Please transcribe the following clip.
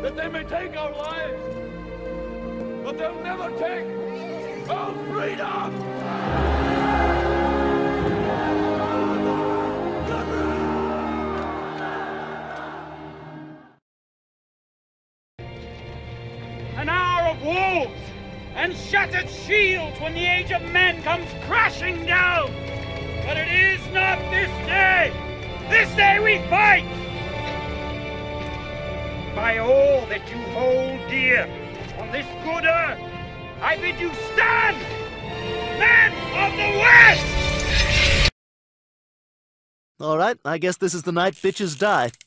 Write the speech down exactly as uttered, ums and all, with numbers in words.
that they may take our lives, but they'll never take our freedom! An hour of wolves and shattered shields when the age of men comes crashing down. But it is not this day. This day we fight. By all that you hold dear on this good earth, I bid you stand, men of the West! All right, I guess this is the night bitches die.